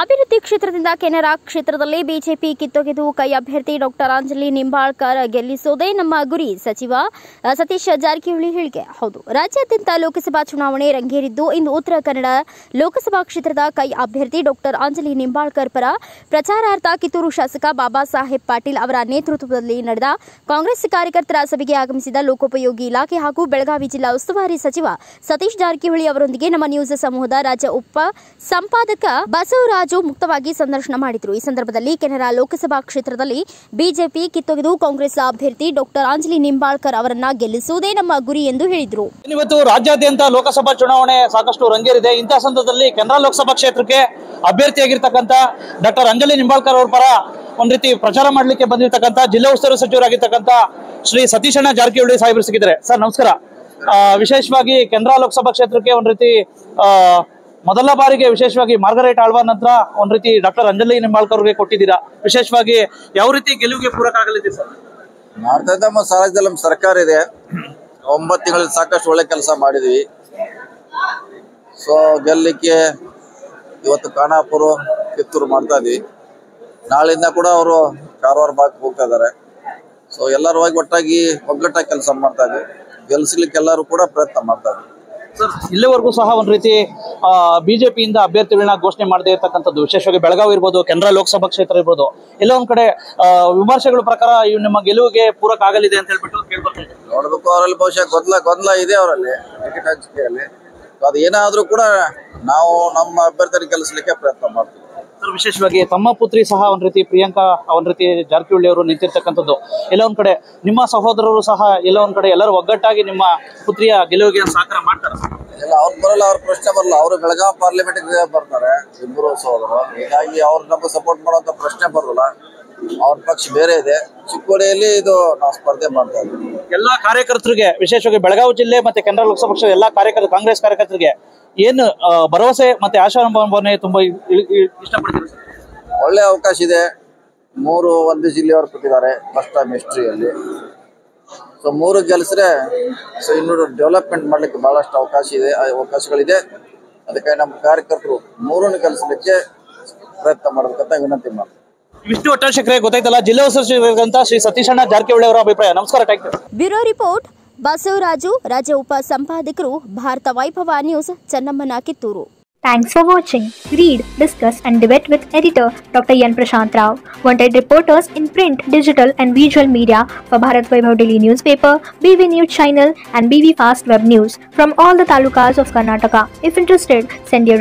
ಅಭಿವೃದ್ಧಿ ಕ್ಷೇತ್ರದಿಂದ ಕೆನರಾ ಕ್ಷೇತ್ರದಲ್ಲಿ ಬಿಜೆಪಿ ಕಿತ್ತೊಗೆದು ಕೈ ಅಭ್ಯರ್ಥಿ ಡಾಕ್ಟರ್ ಅಂಜಲಿ ನಿಂಬಾಳ್ಕರ್ ಗೆಲ್ಲಿಸೋದೇ ನಮ್ಮ ಗುರಿ ಸಚಿವ ಸತೀಶ್ ಜಾರಕಿಹೊಳಿ ಹೇಳಿಕೆ. ಹೌದು, ರಾಜ್ಯಾದ್ಯಂತ ಲೋಕಸಭಾ ಚುನಾವಣೆ ರಂಗೇರಿದ್ದು ಇಂದು ಉತ್ತರ ಕನ್ನಡ ಲೋಕಸಭಾ ಕ್ಷೇತ್ರದ ಕೈ ಅಭ್ಯರ್ಥಿ ಡಾಕ್ಟರ್ ಅಂಜಲಿ ನಿಂಬಾಳ್ಕರ್ ಪರ ಪ್ರಚಾರಾರ್ಥ ಕಿತ್ತೂರು ಶಾಸಕ ಬಾಬಾ ಸಾಹೇಬ್ ಪಾಟೀಲ್ ಅವರ ನೇತೃತ್ವದಲ್ಲಿ ನಡೆದ ಕಾಂಗ್ರೆಸ್ ಕಾರ್ಯಕರ್ತರ ಸಭೆಗೆ ಆಗಮಿಸಿದ ಲೋಕೋಪಯೋಗಿ ಇಲಾಖೆ ಹಾಗೂ ಬೆಳಗಾವಿ ಜಿಲ್ಲಾ ಉಸ್ತುವಾರಿ ಸಚಿವ ಸತೀಶ್ ಜಾರಕಿಹೊಳಿ ಅವರೊಂದಿಗೆ ನಮ್ಮ ನ್ಯೂಸ್ ಸಮೂಹದ ರಾಜ್ಯ ಉಪ ಸಂಪಾದಕ ಬಸವರಾಜು ಮುಕ್ತವಾಗಿ ಸಂದರ್ಶನ ಮಾಡಿದರು. ಈ ಸಂದರ್ಭದಲ್ಲಿ ಕೆನರಾ ಲೋಕಸಭಾ ಕ್ಷೇತ್ರದಲ್ಲಿ ಬಿಜೆಪಿ ಕಿತ್ತೊಗೆದು ಕಾಂಗ್ರೆಸ್ ಅಭ್ಯರ್ಥಿ ಡಾಕ್ಟರ್ ಅಂಜಲಿ ನಿಂಬಾಳ್ಕರ್ ಅವರನ್ನ ಗೆಲ್ಲಿಸುವುದೇ ನಮ್ಮ ಗುರಿ ಎಂದು ಹೇಳಿದರು. ಇವತ್ತು ರಾಜ್ಯಾದ್ಯಂತ ಲೋಕಸಭಾ ಚುನಾವಣೆ ಸಾಕಷ್ಟು ರಂಗೇರಿದೆ. ಇಂತಹ ಸಂದರ್ಭದಲ್ಲಿ ಕೆನರಾ ಲೋಕಸಭಾ ಕ್ಷೇತ್ರಕ್ಕೆ ಅಭ್ಯರ್ಥಿಯಾಗಿರ್ತಕ್ಕಂಥ ಡಾಕ್ಟರ್ ಅಂಜಲಿ ನಿಂಬಾಳ್ಕರ್ ಅವರ ಪರ ಒಂದ್ ರೀತಿ ಪ್ರಚಾರ ಮಾಡಲಿಕ್ಕೆ ಬಂದಿರತಕ್ಕಂಥ ಜಿಲ್ಲಾ ಉಸ್ತುವಾರಿ ಸಚಿವರಾಗಿರ್ತಕ್ಕಂಥ ಶ್ರೀ ಸತೀಶ್ ಜಾರಕಿಹೊಳಿ ಸಾಹೇಬರು ಸಿಕ್ಕಿದ್ದಾರೆ. ಸರ್ ನಮಸ್ಕಾರ. ವಿಶೇಷವಾಗಿ ಕೆನರಾ ಲೋಕಸಭಾ ಕ್ಷೇತ್ರಕ್ಕೆ ಒಂದ್ ರೀತಿ ಮೊದಲ ಬಾರಿಗೆ ವಿಶೇಷವಾಗಿ ಮಾರ್ಗರೇಟ್ ಆಳ್ವಾರ್ ನಂತರ ಒಂದ್ ರೀತಿ ಡಾಕ್ಟರ್ ಅಂಜಲಿ ನಿಂಬಾಳ್ಕರ್ ಅವರಿಗೆ ಕೊಟ್ಟಿದ್ದೀರಾ. ವಿಶೇಷವಾಗಿ ಯಾವ ರೀತಿ ಗೆಲುವಿಗೆ ಪೂರಕ ಆಗಲಿದೆ ಸರ್? ನಮ್ಮ ಸಮಾಜದಲ್ಲಿ ನಮ್ಮ ಸರ್ಕಾರ ಇದೆ. 9 ತಿಂಗಳಲ್ಲಿ ಸಾಕಷ್ಟು ಒಳ್ಳೆ ಕೆಲಸ ಮಾಡಿದ್ವಿ. ಸೊ ಗೆಲ್ಲಲಿಕ್ಕೆ ಇವತ್ತು ಖಾನಾಪುರ ಕಿತ್ತೂರು ಮಾಡ್ತಾ ಇದ್ವಿ. ನಾಳಿಂದ ಕೂಡ ಅವರು ಕಾರವಾರ ಭಾಗಕ್ಕೆ ಹೋಗ್ತಾ ಇದ್ದಾರೆ. ಸೊ ಎಲ್ಲರೂ ಹೋಗಿ ಒಟ್ಟಾಗಿ ಒಗ್ಗಟ್ಟಾಗಿ ಕೆಲಸ ಮಾಡ್ತಾ ಇದ್ವಿ. ಗೆಲ್ಸ್ಲಿಕ್ಕೆ ಎಲ್ಲರೂ ಕೂಡ ಪ್ರಯತ್ನ ಮಾಡ್ತಾ ಇದ್ವಿ. ಸರ್ ಇಲ್ಲಿವರೆಗೂ ಸಹ ಒಂದ್ ರೀತಿ ಬಿಜೆಪಿಯಿಂದ ಅಭ್ಯರ್ಥಿಗಳನ್ನ ಘೋಷಣೆ ಮಾಡದೇ ಇರತಕ್ಕಂಥದ್ದು, ವಿಶೇಷವಾಗಿ ಬೆಳಗಾವಿ ಇರ್ಬೋದು, ಕೆನರಾ ಲೋಕಸಭಾ ಕ್ಷೇತ್ರ ಇರ್ಬೋದು, ಎಲ್ಲ ಒಂದ್ ಕಡೆ ವಿಮರ್ಶೆಗಳ ಪ್ರಕಾರ ಇವು ನಿಮ್ಮ ಗೆಲುವಿಗೆ ಪೂರಕ ಆಗಲಿದೆ ಅಂತ ಹೇಳ್ಬಿಟ್ಟು ಕೇಳ್ಕೊಳ್ತಾ ಇದ್ದಾರೆ. ನೋಡ್ಬೇಕು, ಅವರಲ್ಲಿ ಬಹುಶಃ ಗೊಂದಲ ಇದೆ ಅವರಲ್ಲಿ ಟಿಕೆಟ್ ಹಂಚಿಕೆಯಲ್ಲಿ. ಅದು ಏನಾದ್ರೂ ಕೂಡ ನಾವು ನಮ್ಮ ಅಭ್ಯರ್ಥಿ ಗೆಲ್ಲಿಸಲಿಕ್ಕೆ ಪ್ರಯತ್ನ ಮಾಡ್ತೀವಿ. ಸರ್ ವಿಶೇಷವಾಗಿ ತಮ್ಮ ಪುತ್ರಿ ಸಹ ಒಂದ್ ರೀತಿ ಪ್ರಿಯಾಂಕಾ ಒಂದ್ ರೀತಿ ಜಾರಕಿಹೊಳಿ ಅವರು ನಿಂತಿರ್ತಕ್ಕಂಥದ್ದು, ಎಲ್ಲ ಒಂದ್ ಕಡೆ ನಿಮ್ಮ ಸಹೋದರರು ಸಹ ಎಲ್ಲ ಒಂದ್ ಕಡೆ ಎಲ್ಲರೂ ಒಗ್ಗಟ್ಟಾಗಿ ನಿಮ್ಮ ಪುತ್ರಿಯ ಗೆಲುವಿಗೆ ಸಹಕಾರ ಮಾಡ್ತಾರೆ. ಇಲ್ಲ, ಅವ್ರು ಬರಲ್ಲ, ಅವ್ರ ಪ್ರಶ್ನೆ ಬರಲ್ಲ. ಅವರು ಬೆಳಗಾವಿ ಪಾರ್ಲಿಮೆಂಟ್ಗೆ ಬರ್ತಾರೆ, ಇಬ್ಬರು ಸಹೋದರು. ಹೀಗಾಗಿ ಅವ್ರು ನಮ್ಗೆ ಸಪೋರ್ಟ್ ಮಾಡುವಂತ ಪ್ರಶ್ನೆ ಬರಲ್ಲ. ಅವ್ರ ಪಕ್ಷ ಬೇರೆ ಇದೆ. ಚಿಕ್ಕೋಡಿಯಲ್ಲಿ ಇದು ನಾವು ಸ್ಪರ್ಧೆ ಮಾಡ್ತಾ ಇದ್ದೀವಿ. ಎಲ್ಲಾ ಕಾರ್ಯಕರ್ತರಿಗೆ, ವಿಶೇಷವಾಗಿ ಬೆಳಗಾವಿ ಜಿಲ್ಲೆ ಮತ್ತೆ ಕೆನರಾ ಲೋಕಸಭಾ ಪಕ್ಷದ ಎಲ್ಲಾ ಕಾರ್ಯಕರ್ತರು, ಕಾಂಗ್ರೆಸ್ ಕಾರ್ಯಕರ್ತರಿಗೆ ಏನು ಭರವಸೆ ಮತ್ತೆ ಆಶಾಭಾವನೆ ತುಂಬಾ ಇಷ್ಟಪಡ್ತೀವಿ. ಒಳ್ಳೆ ಅವಕಾಶ ಇದೆ. 3 ಒಂದು ಜಿಲ್ಲೆಯವರು ಕೊಟ್ಟಿದ್ದಾರೆ ಫಸ್ಟ್ ಟೈಮ್ ಹಿಸ್ಟ್ರಿಯಲ್ಲಿ. ಸೊ 3 ಗೆಲ್ಲಿಸಿದ್ರೆ ಸೊ ಇನ್ನೂ ಡೆವಲಪ್ಮೆಂಟ್ ಮಾಡ್ಲಿಕ್ಕೆ ಬಹಳಷ್ಟು ಅವಕಾಶಗಳಿದೆ. ಅದಕ್ಕೆ ನಮ್ಮ ಕಾರ್ಯಕರ್ತರು 3 ಗೆಲ್ಲಿಸಲಿಕ್ಕೆ ಪ್ರಯತ್ನ ಮಾಡಬೇಕಂತ ವಿನಂತಿ ಮಾಡ್ತೀವಿ. ವಿಷ್ಣು ಒಟ್ಟಾಶಕರೇ, ಗೊತ್ತಾಯ್ತಲ್ಲ, ಜಿಲ್ಲಾ ಉಸ್ತುವಾರಿ ಶ್ರೀ ಸತೀಶ್ ಜಾರಕಿಹೊಳಿ ಅವರ ಅಭಿಪ್ರಾಯ. ನಮಸ್ಕಾರ. ಬ್ಯೂರೋ ರಿಪೋರ್ಟ್ ಬಸವರಾಜು, ರಾಜ್ಯ ಉಪ ಸಂಪಾದಕರು, ಭಾರತ ವೈಭವ ನ್ಯೂಸ್, ಚನ್ನಮ್ಮನ Kittur. Thanks for watching. Read, discuss and debate with editor Dr. Yan Prashant Rao. Wanted reporters in print, digital and visual media for Bharat Vaibhav Daily Newspaper, BV News Channel and BV Fast Web News from all the talukas of Karnataka. If interested, send your